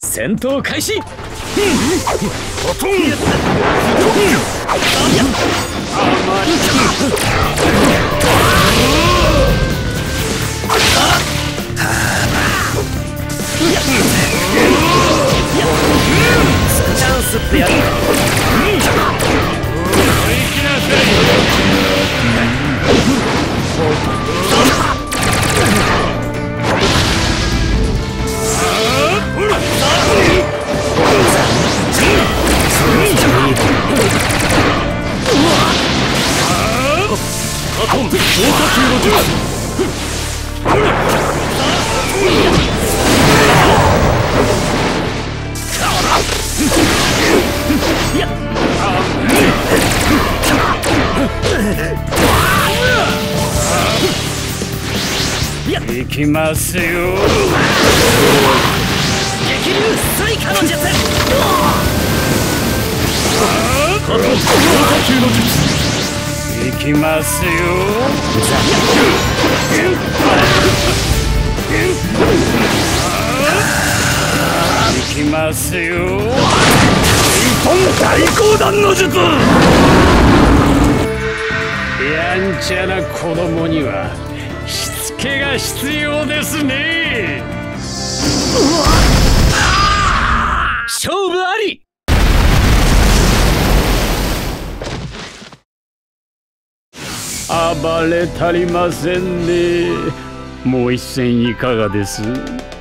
戦闘開始。チャンスってやる。 行きますよ。 激流水化の術。 行きますよ。行きますよ。 大光弾の術。 やんちゃな子供にはしつけが必要ですね。 勝負あり。 暴れ足りませんね。もう一戦いかがです？